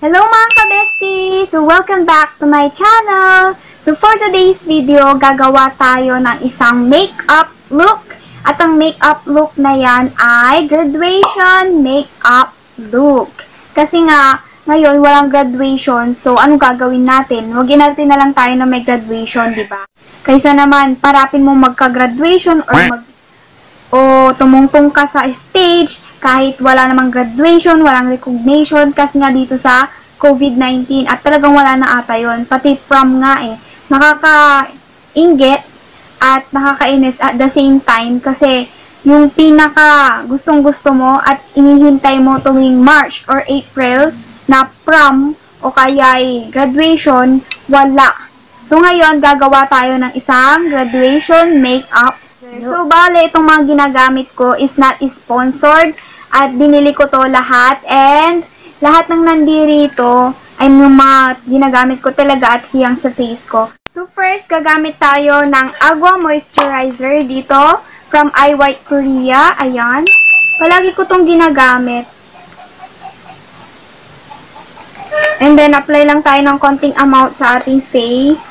Hello mga ka-besties! So, welcome back to my channel! So, for today's video, gagawa tayo ng isang makeup look. At ang makeup look na yan ay graduation makeup look. Kasi nga, ngayon walang graduation, so ano gagawin natin? Wagin natin na lang tayo na may graduation, di ba? Kaysa naman, parapin mo magka-graduation o tumungtong ka sa stage kahit wala namang graduation, walang recognition kasi nga dito sa COVID-19 at talagang wala na ata yun. Pati prom nga nakaka-inggit at nakakainis at the same time kasi yung pinaka gustong-gusto mo at inihintay mo tuwing March or April na prom o kaya graduation, wala. So ngayon, gagawa tayo ng isang graduation makeup. So, bale, itong mga ginagamit ko is not sponsored at binili ko to lahat and lahat ng nandirito ay mga ginagamit ko talaga at hiyang sa face ko. So, first, gagamit tayo ng Agua Moisturizer dito from I White Korea. Ayan. Palagi ko tong ginagamit. And then, apply lang tayo ng konting amount sa ating face.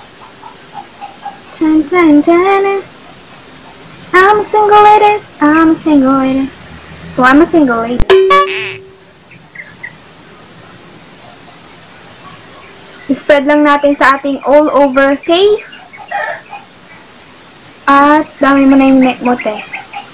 Tan, tan, tan. I'm a single lady. I'm a single lady. So, I'm a single lady. Spread lang natin sa ating all over face. At, dami mo na yung neck mo, te.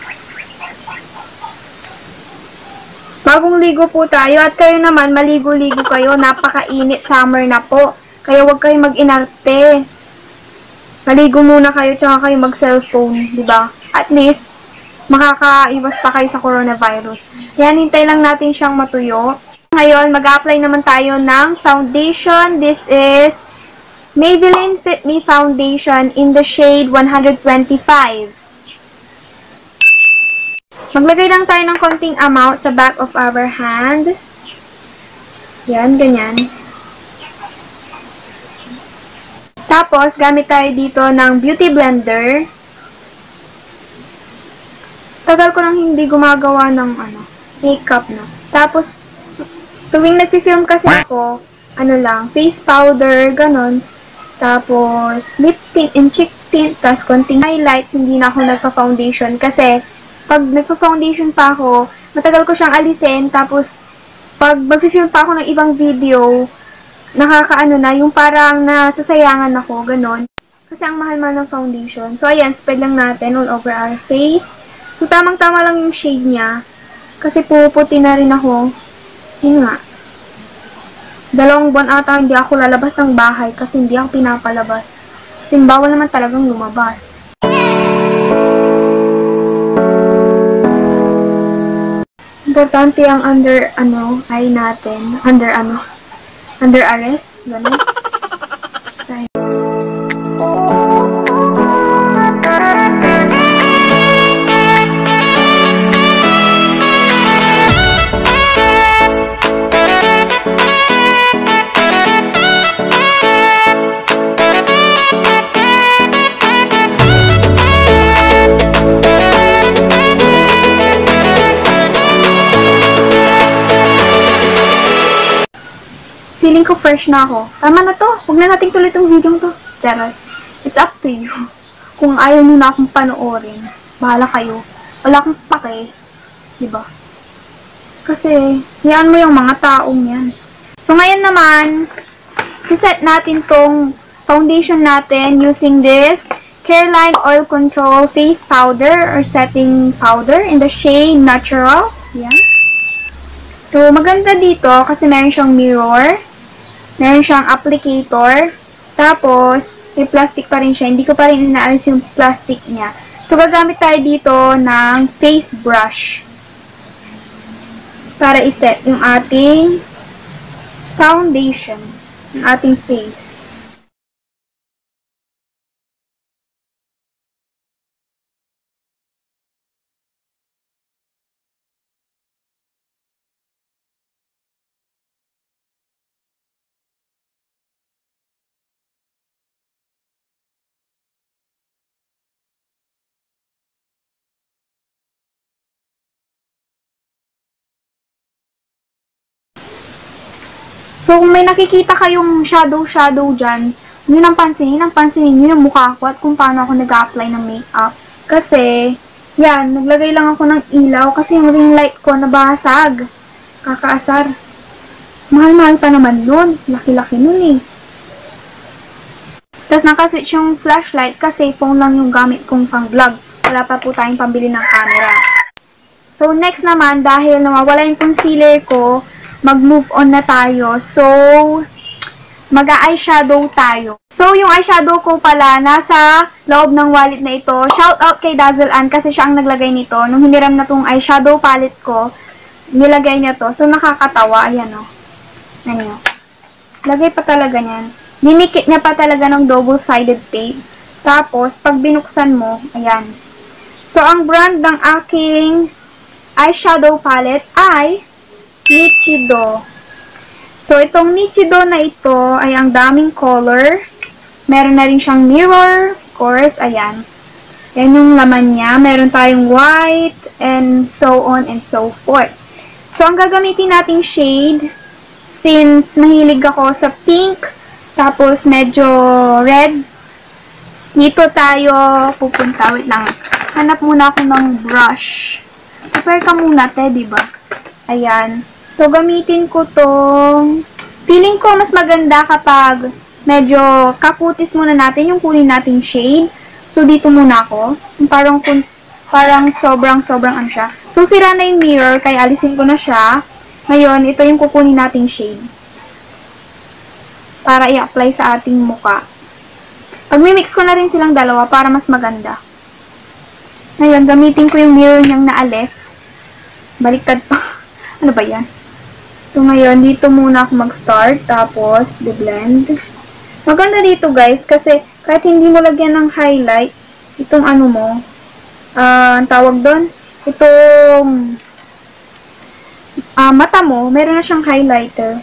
Bagong ligo po tayo. At kayo naman, maligo-ligo kayo. Napakainit, summer na po. Kaya huwag kayo mag-inarte. Maligo muna kayo, tsaka kayo mag-cellphone, diba? At least, makakaiwas pa kayo sa coronavirus. Yan, hintay lang natin siyang matuyo. Ngayon, mag-apply naman tayo ng foundation. This is Maybelline Fit Me Foundation in the shade 125. Maglagay lang tayo ng konting amount sa back of our hand. Yan, ganyan. Tapos, gamit tayo dito ng beauty blender. Tagal ko nang hindi gumagawa ng makeup na. Tapos, tuwing nagpi-film kasi ako, face powder, ganon. Tapos, lip tint and cheek tint, tapos konting highlights, hindi na ako nagpa-foundation. Kasi, pag nagpa-foundation pa ako, matagal ko siyang alisin. Tapos, pag mag-film pa ako ng ibang video, yung parang nasasayangan ako, ganon. Kasi ang mahal-mahal ng foundation. So, ayan, spread lang natin all over our face. So, tamang-tama lang yung shade niya. Kasi puputi na rin ako. Yun nga. 2 buwan ata hindi ako lalabas ng bahay kasi hindi ako pinapalabas. Kasi bawal naman talagang lumabas. Importante ang eye natin. Under arrest. Ganun. So, feeling ko fresh na ako. Tama na to. Huwag na natin tuloy itong video to. Charot. It's up to you. Kung ayaw nyo na akong panoorin, bahala kayo. Wala akong pake. Diba? Kasi, yan mo yung mga taong yan. So, ngayon naman, siset natin tong foundation natin using this Careline Oil Control Face Powder or Setting Powder in the shade Natural. Yan. So, maganda dito kasi meron siyang mirror. Meron siyang applicator. Tapos, may plastic pa rin siya. Hindi ko pa rin inaalis yung plastic niya. So, gagamit tayo dito ng face brush. Para iset yung ating foundation. Yung ating face. So, kung may nakikita kayong shadow dyan, yun ang pansinin nyo yung mukha ko at kung paano ako nag-apply ng makeup. Kasi, yan, naglagay lang ako ng ilaw kasi yung ring light ko nabasag. Kakaasar. Mahal-mahal pa naman yun. Laki-laki nun eh. Tapos nakaswitch yung flashlight kasi phone lang yung gamit kong pang-vlog. Wala pa po tayong pambili ng camera. So, next naman, dahil nawawala yung concealer ko, mag-move on na tayo. So, mag-eyeshadow tayo. So, yung eyeshadow ko pala, nasa loob ng wallet na ito. Shout out kay Dazzle Ann kasi siya ang naglagay nito. Nung hiniram na tong eyeshadow palette ko, nilagay niya to. So, nakakatawa. Ayan o. Ano? Lagay pa talaga niyan. Dinikit niya pa talaga ng double-sided tape. Tapos, pag binuksan mo, ayan. So, ang brand ng aking eyeshadow palette ay Nichido. So, itong Nichido na ito ay ang daming color. Meron na rin siyang mirror. Of course, ayan. Yan yung laman niya. Meron tayong white and so on and so forth. So, ang gagamitin nating shade, since mahilig ako sa pink, tapos medyo red, dito tayo pupunta. Wait lang. Hanap muna ako ng brush. Prepare ka muna, te, diba? Ayan. So, gamitin ko tong, feeling ko mas maganda kapag medyo kakutis muna natin yung kunin nating shade. So, dito muna ako. Parang sobrang ano siya. So, sira na yung mirror, kaya alisin ko na siya. Ngayon, ito yung kukunin nating shade. Para i-apply sa ating muka. Pag-mix ko na rin silang dalawa para mas maganda. Ngayon, gamitin ko yung mirror niyang naalis. Baliktad pa. Ano ba yan? So, ngayon, dito muna ako mag-start. Tapos, blend. Maganda dito, guys. Kasi, kahit hindi mo lagyan ng highlight, itong ano mo, ang tawag doon, itong mata mo, meron na siyang highlighter.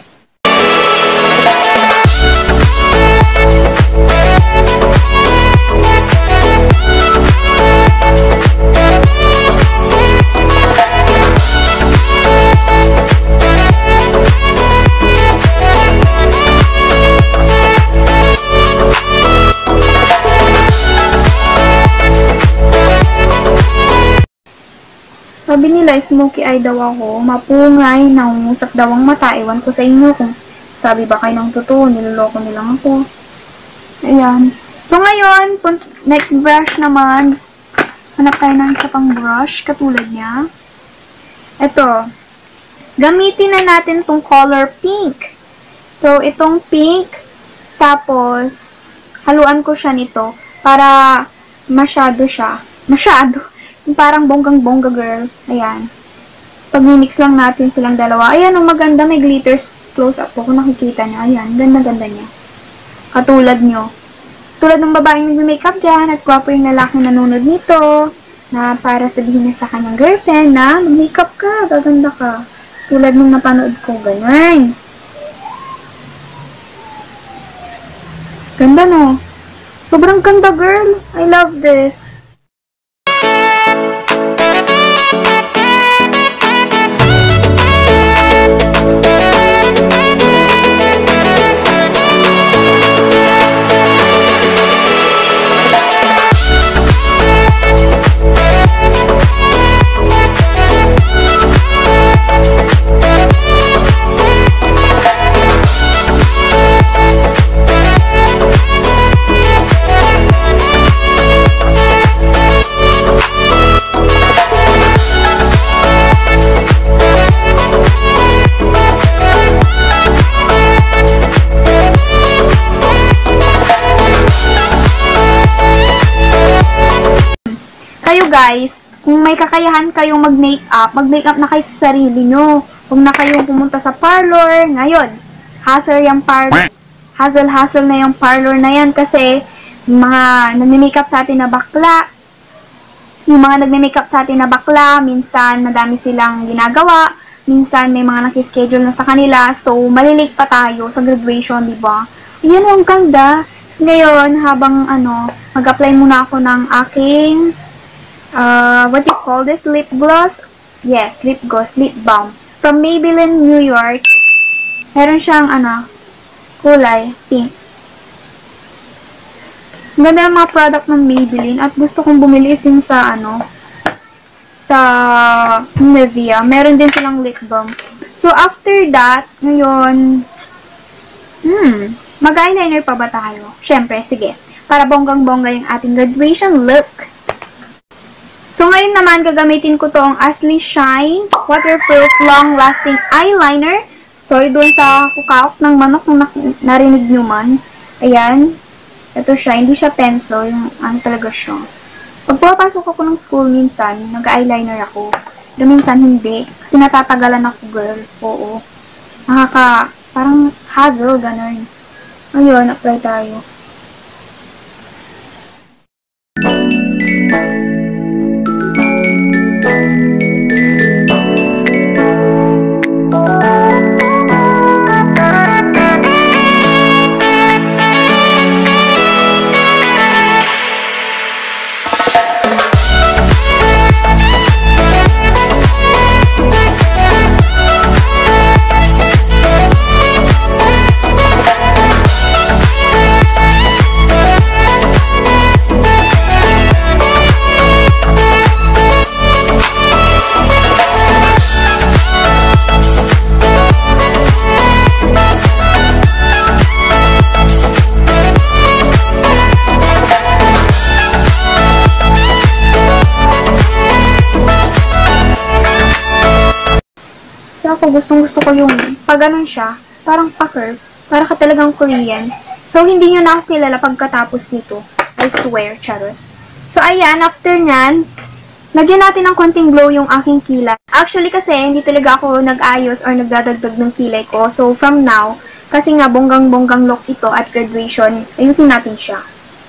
Sabi nila, smoky eye daw ako, mapungay, nangungusap daw ang mata. Ewan ko sa inyo kung sabi ba kayo ng totoo, niloloko nilang ako. Ayan. So, ngayon, next brush naman, hanap tayo ng isa pang brush, katulad niya. Ito, gamitin na natin tong color pink. So, itong pink, tapos, haluan ko siya nito, para masyado siya. Parang bonggang-bongga girl. Ayan. Pag-mix lang natin silang dalawa. Ayan, ang maganda. May glitters. Close up po. Kung nakikita niya. Ayan. Ganda-ganda niya. Katulad nyo. Tulad ng babaeng nag-makeup dyan at gwapo yung lalaki nanonood nito na para sabihin niya sa kanyang girlfriend na mag-makeup ka. Gaganda ka. Tulad nung napanood ko. Ganyan. Ganda no? Sobrang ganda girl. I love this. Guys, kung may kakayahan kayong mag-makeup na kayo sa sarili nyo. Kung na kayong pumunta sa parlor, ngayon, hassle na yung parlor na yan kasi mga nagme-makeup sa atin na bakla, minsan madami silang ginagawa, minsan may mga nakischedule na sa kanila, so malilate pa tayo sa graduation, diba? Ayan, ang ganda. Ngayon, habang mag-apply muna ako ng aking what do you call this? Lip gloss? Yes, lip gloss, lip balm. From Maybelline, New York. Meron siyang, kulay pink. Ang ganda ng mga product ng Maybelline at gusto kong bumili is yung sa, sa Nivea. Meron din silang lip balm. So, after that, ngayon, mag-eyeliner pa ba tayo? Syempre, sige. Para bonggang-bongga yung ating graduation look. So, ngayon naman, gagamitin ko tong Ashley Shine Waterproof Long-Lasting Eyeliner. Sorry dun sa kukaok ng manok kung narinig nyo man. Ayan. Ito siya. Hindi siya pencil. Yung talaga siya. Pag pumapasok ako ng school minsan, nag-eyeliner ako. Pero minsan hindi. Kasi natatagalan ako, girl. Oo. Parang hassle, ganun. Ayun, apply tayo. Ako gustong-gusto ko yung pag ganun siya, parang pa-curve, para ka talagang Korean. So, hindi nyo na ako kilala pagkatapos nito. I swear, charot. So, ayan, after nyan, lagyan natin ng konting glow yung aking kilay. Actually, kasi, hindi talaga ako nag-ayos or nagdadagdag ng kilay ko. So, from now, kasi nga, bonggang-bonggang look ito at graduation, ayusin natin siya.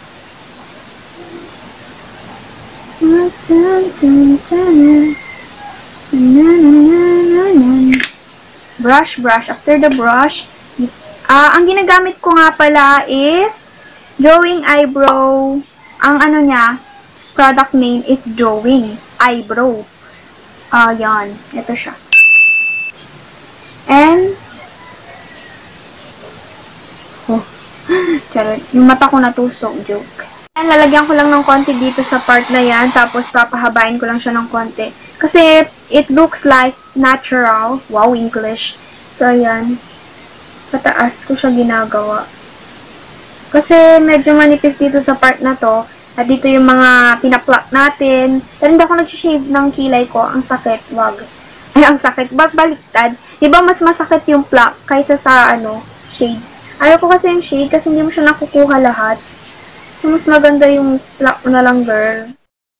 Brush. After the brush, ang ginagamit ko nga pala is Drawing Eyebrow. Ang niya, product name is Drawing Eyebrow. Yan. Ito siya. And, charot. Yung mata ko natusok. Joke. And, lalagyan ko lang ng konti dito sa part na yan. Tapos, papahabain ko lang siya ng konti. Kasi, it looks like natural. Wow, English. So, ayan. Pataas ko siya ginagawa. Kasi, medyo manipis dito sa part na to. At dito yung mga pinaplak natin. Pero hindi ako nag-shave ng kilay ko. Ang sakit. Wag. Ay, ang sakit. Baliktad. Diba mas masakit yung plak kaysa sa, shade. Ayaw ko kasi yung shade kasi hindi mo siya nakukuha lahat. So, mas maganda yung plak na lang, girl.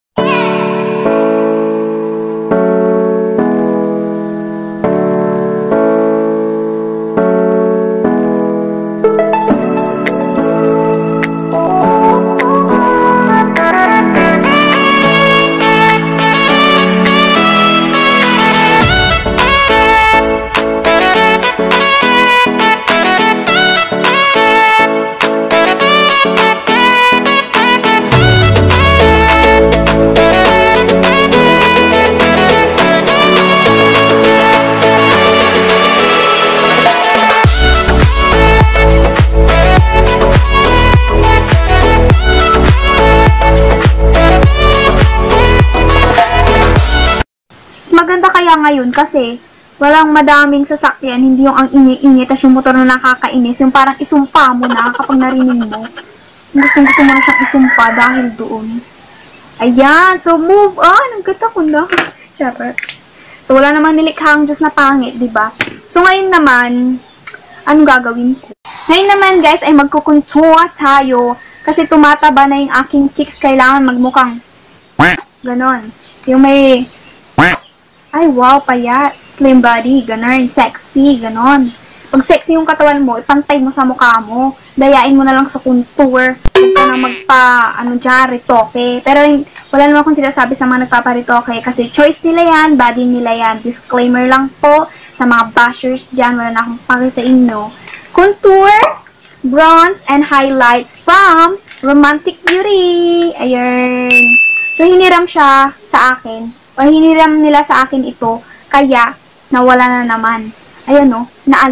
Maganda kaya ngayon kasi walang madaming sasakyan, hindi yung ang ingi-ingi, tas yung motor na nakakainis, yung parang isumpa mo na kapag narinig mo. Gusto mo na siyang isumpa dahil doon. Ayan, so move on. Ang ganda ko na. Charot. So wala namang nilikhang Diyos na pangit, diba? So ngayon naman, anong gagawin ko? Ngayon naman guys, ay magkukontour tayo kasi tumataba na yung aking cheeks, kailangan magmukhang ganon. Yung may ay, wow, payat. Slim body, ganon. Sexy, ganon. Pag sexy yung katawan mo, ipantay mo sa mukha mo. Dayain mo na lang sa contour. Huwag ka na retoke. Pero wala naman akong sinasabi sa mga nagpaparitoke kasi choice nila yan, body nila yan. Disclaimer lang po sa mga bashers dyan. Wala na akong pake sa inyo. Contour, bronze, and highlights from Romantic Beauty. Ayan. So, hiniram siya sa akin. O hiniram nila sa akin ito, kaya nawala na naman. Ayan naalis.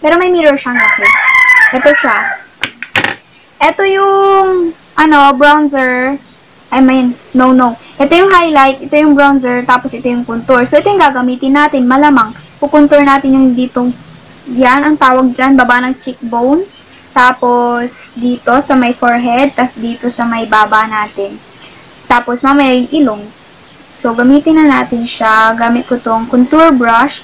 Pero may mirror siyang laki. Ito siya. Ito yung, bronzer. I mean, no. Ito yung highlight, ito yung bronzer, tapos ito yung contour. So, ito yung gagamitin natin, malamang. Pukontour natin yung ditong, yan, ang tawag dyan, baba ng cheekbone. Tapos, dito sa may forehead, tapos dito sa may baba natin. Tapos, mamaya yung ilong. So, gamitin na natin siya. Gamit ko tong contour brush.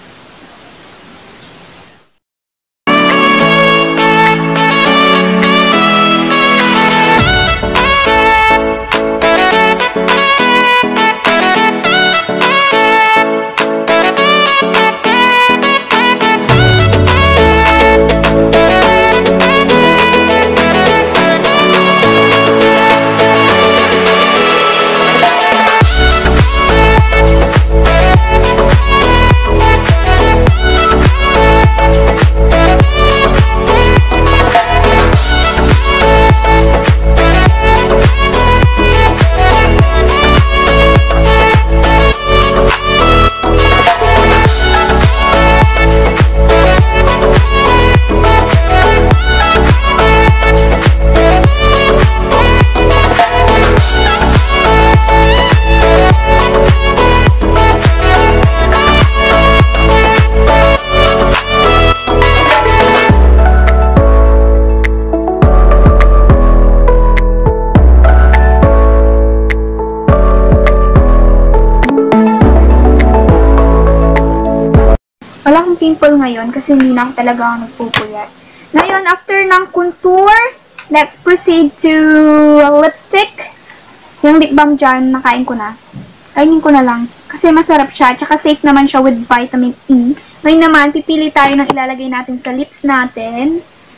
Wala akong pimple ngayon kasi hindi na ako talaga nagpupuyat. Ngayon, after ng contour, let's proceed to lipstick. Yung lip balm dyan, nakain ko na. Kainin ko na lang. Kasi masarap siya. Tsaka safe naman siya with vitamin E. Ngayon naman, pipili tayo ng ilalagay natin sa lips natin.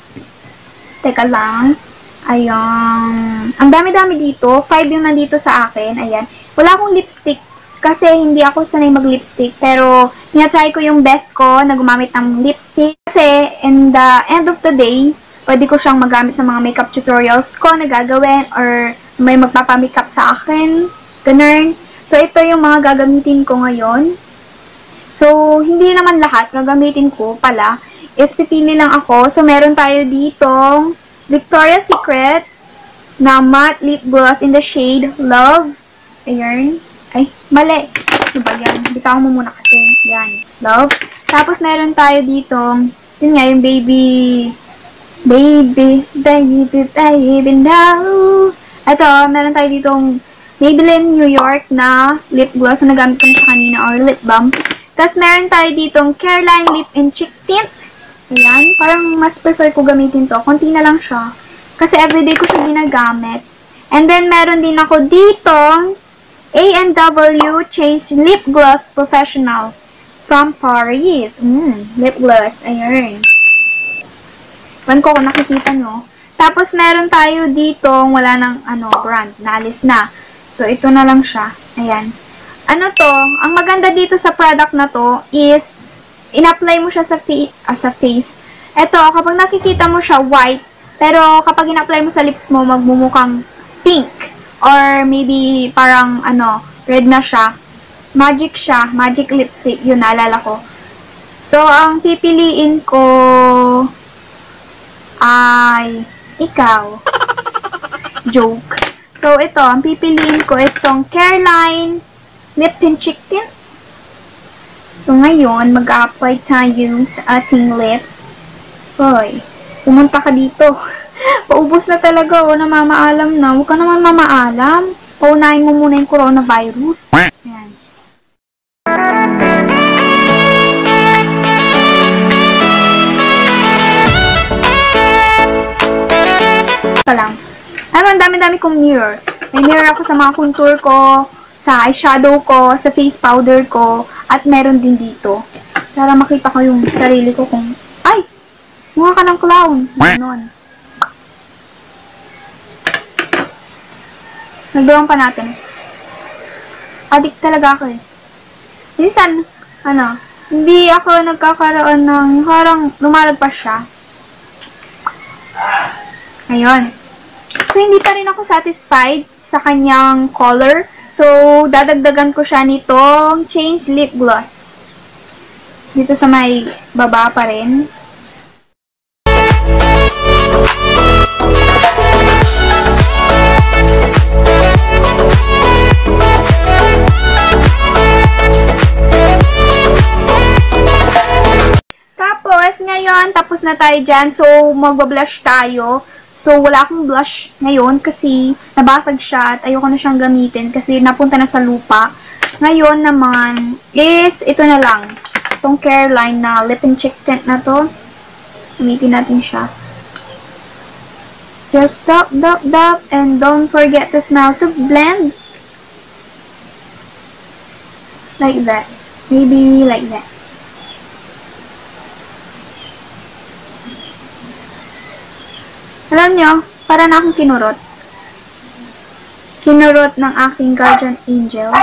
Teka lang. Ayan. Ang dami-dami dito. 5 yung nandito sa akin. Ayan. Wala akong lipstick. Kasi hindi ako sanay mag-lipstick. Pero, tinatry ko yung best ko na gumamit ng lipstick. Kasi, in the end of the day, pwede ko siyang magamit sa mga makeup tutorials ko na gagawin or may magpapamakeup sa akin. Ganun. So, ito yung mga gagamitin ko ngayon. So, hindi naman lahat gagamitin ko pala. Is pipili lang ako. So, meron tayo ditong Victoria's Secret na matte lip gloss in the shade Love. Ayan. Ay, mali. Diba yan? Bitaw mo muna kasi. Yan. Love. Tapos, meron tayo dito. Yun nga, yung baby now. Ito, meron tayo ditong Maybelline New York na lip gloss na nagamit ko siya kanina or lip balm. Tapos, meron tayo ditong Careline Lip and Cheek Tint. Ayan. Parang mas prefer ko gamitin to. Konti na lang siya. Kasi everyday ko siya ginagamit. And then, meron din ako ditong A&W Change Lip Gloss Professional from Paris. Lip gloss. Ayan. Pan ko kung nakikita nyo. Tapos, meron tayo dito, wala ng brand. Naalis na. So, ito na lang siya. Ayan. Ano to? Ang maganda dito sa product na to is, in-apply mo siya sa face. Ito, kapag nakikita mo siya, white. Pero, kapag in-apply mo sa lips mo, magmumukhang pink. Or maybe parang red na siya. Magic siya. Magic lipstick. Yun, naalala ko. So, ang pipiliin ko ay ikaw. Joke. So, ito. Ang pipiliin ko is tong Careline Lip Tint Cheek Tint. So, ngayon, mag-apply tayo sa ating lips. Hoy, pumunta ka dito. Paubos na talaga, namamaalam na. Huwag ka naman mamaalam. Paunahin mo muna yung coronavirus. Ayan. Ito lang. Ang dami-dami kong mirror. May mirror ako sa mga contour ko, sa eyeshadow ko, sa face powder ko, at meron din dito. Para makita ko yung sarili ko kung, ay! Mukha ka ng clown. Ganon. Nagdawang pa natin. Addict talaga ako eh. Minsan, hindi ako nagkakaroon ng parang lumalagpas siya. Ayun. So, hindi pa rin ako satisfied sa kanyang color. So, dadagdagan ko siya nitong Change Lip Gloss. Dito sa may baba pa rin. Yes, ngayon, tapos na tayo dyan. So, magba-blush tayo. So, wala akong blush ngayon kasi nabasag siya at ayoko na siyang gamitin kasi napunta na sa lupa. Ngayon naman is, ito na lang. Itong Careline na lip and cheek tint na to. Gamitin natin siya. Just dab, dab, dab, and don't forget to smell to blend. Like that. Maybe like that. Alam nyo, para na akong kinurot. Kinurot ng aking guardian angel.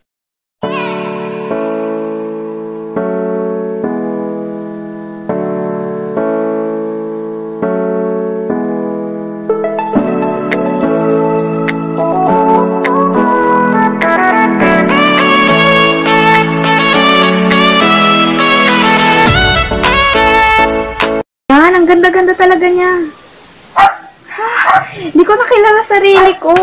Yan, ang ganda-ganda talaga niya. Hindi ko nakilala sarili ko.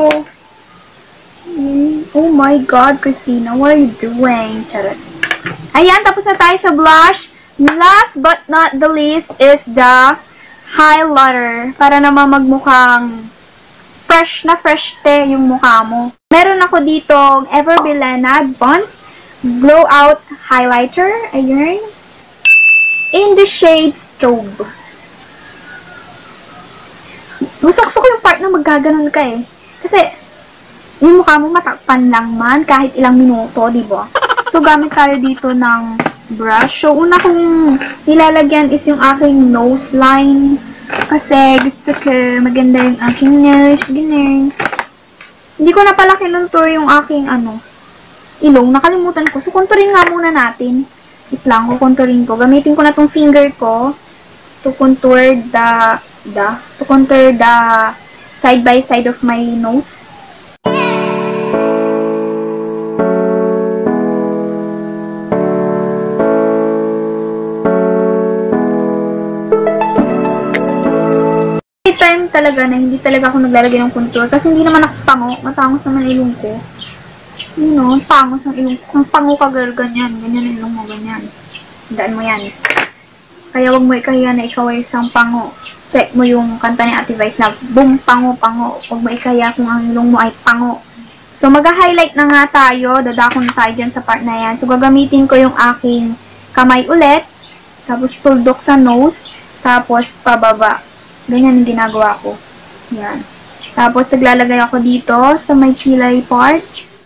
Oh my God, Christina, what are you doing? Charot. Ayan, tapos na tayo sa blush. Last but not the least is the highlighter. Para naman magmukhang fresh na fresh te yung mukha mo. Meron ako ditong Everbilena Advanced Glow Out Highlighter. Ayun. In the shade Strobe. Gusto ko yung part na maggaganon ka eh. Kasi, yung mukha mo matakpan lang man kahit ilang minuto, diba? So, gamit tayo dito ng brush. So, una kong nilalagyan is yung aking nose line. Kasi, gusto ko maganda yung aking nose. Ganun. Hindi ko na pala kinontour yung aking, ilong. Nakalimutan ko. So, contourin nga muna natin. Wait lang, kukonturin ko. Gamitin ko na tong finger ko to contour the side by side of my nose. May time talaga na hindi talaga ako naglalagay ng contour kasi hindi naman ako pango. Matangos naman ilong ko. You know, pangos ang ilong ko. Kung pango ka girl, ganyan. Ganyan ang ilong mo, ganyan. Tandaan mo yan. Kaya wag mo ikahiya na ikaw ay isang pango. Check mo yung kanta ni Ate Vice na boom, pango, pango. Wag mo ikahiya kung ang ilong mo ay pango. So, mag-highlight na nga tayo. Dadakon tayo dyan sa part na yan. So, gagamitin ko yung aking kamay ulit. Tapos, tuldok sa nose. Tapos, pababa. Ganyan yung ginagawa ko. Yan. Tapos, naglalagay ako dito sa may kilay part.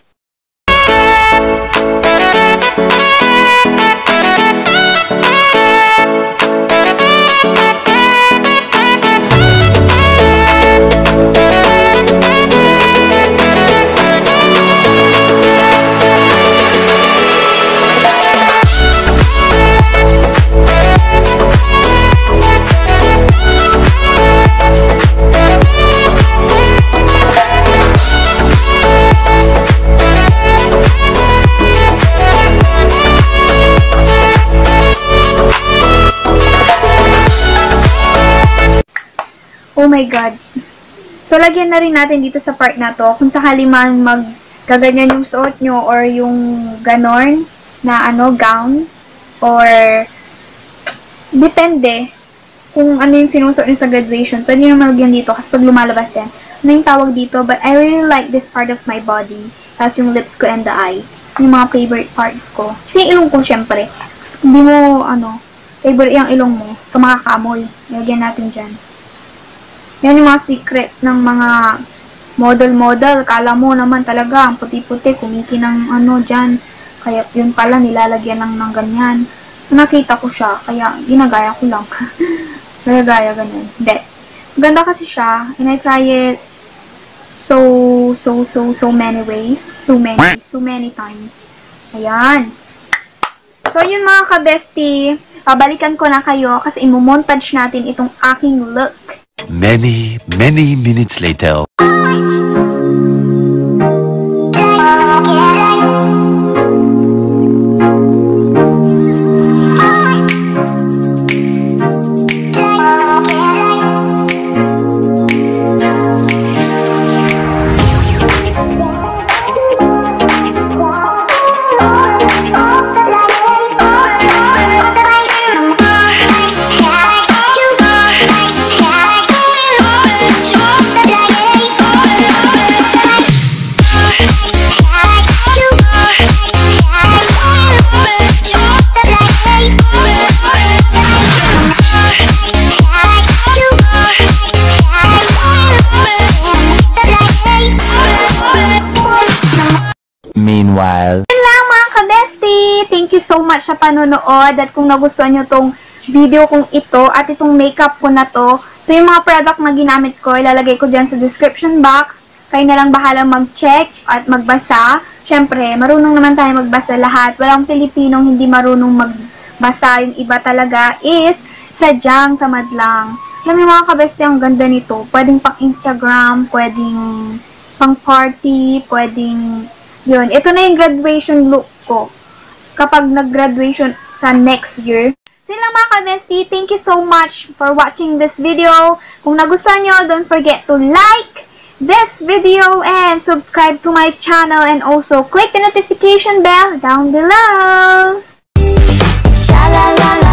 Oh my God. So, lagyan na rin natin dito sa part na to. Kung sakali man magkaganyan yung suot nyo or yung ganon na gown or depende kung ano yung sinusuot nyo sa graduation. Pwede nyo malagyan dito kasi pag lumalabas yan. Ano yung tawag dito? But I really like this part of my body. Tapos yung lips ko and the eye. Yung mga favorite parts ko. Yung ilong ko, syempre. Kasi kung di mo, favorite yung ilong mo, ito makakaamoy. Lagyan natin dyan. Yan yung mga secret ng mga model-model. Kala mo naman talaga, ang puti-puti, kumiki ng dyan. Kaya yun pala, nilalagyan lang ng ganyan. So, nakita ko siya, kaya ginagaya ko lang. Ginagaya ganyan. Hindi. Maganda kasi siya, and I try it so many ways. So many times. Ayan. So, yun mga ka-bestie, pabalikan ko na kayo kasi imo-montage natin itong aking look. Many minutes later. while. Yun lang mga ka-bestie! Thank you so much sa panonood at kung nagustuhan nyo tong video kong ito at itong makeup ko na to. So yung mga product na ginamit ko, ilalagay ko dyan sa description box. Kayo na lang bahalang mag-check at magbasa. Siyempre, marunong naman tayo magbasa lahat. Walang Pilipinong hindi marunong magbasa. Yung iba talaga is sadyang tamad lang. Alam niyo mga kabeste, ang ganda nito. Pwedeng pang Instagram, pwedeng pang party, pwedeng yun. Ito na yung graduation look ko kapag nag-graduation sa next year. So yun lang mga kabeste, thank you so much for watching this video. Kung nagustuhan nyo, don't forget to like this video and subscribe to my channel and also click the notification bell down below. Sha la la la.